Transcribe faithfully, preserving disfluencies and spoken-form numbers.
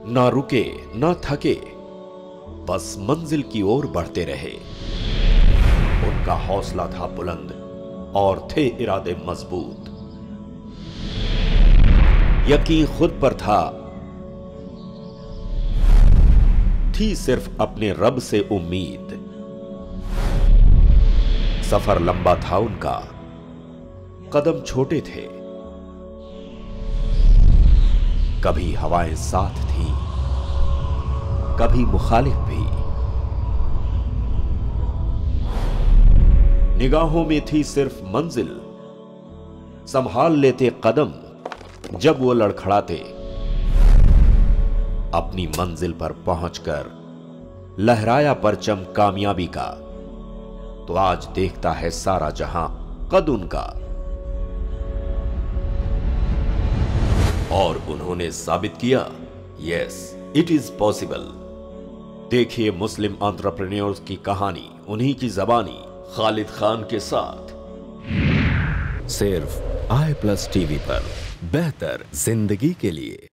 ना रुके ना थके, बस मंजिल की ओर बढ़ते रहे। उनका हौसला था बुलंद और थे इरादे मजबूत। यकीन खुद पर था, थी सिर्फ अपने रब से उम्मीद। सफर लंबा था उनका, कदम छोटे थे। कभी हवाएं साथ थीं, कभी मुखालिफ भी। निगाहों में थी सिर्फ मंजिल, संभाल लेते कदम जब वो लड़खड़ाते। अपनी मंजिल पर पहुंचकर लहराया परचम कामयाबी का, तो आज देखता है सारा जहां कद उनका। और उन्होंने साबित किया, यस इट इज पॉसिबल। देखिए मुस्लिम एंटरप्रेन्योर्स की कहानी उन्हीं की जबानी खालिद खान के साथ, सिर्फ आई प्लस टीवी पर। बेहतर जिंदगी के लिए।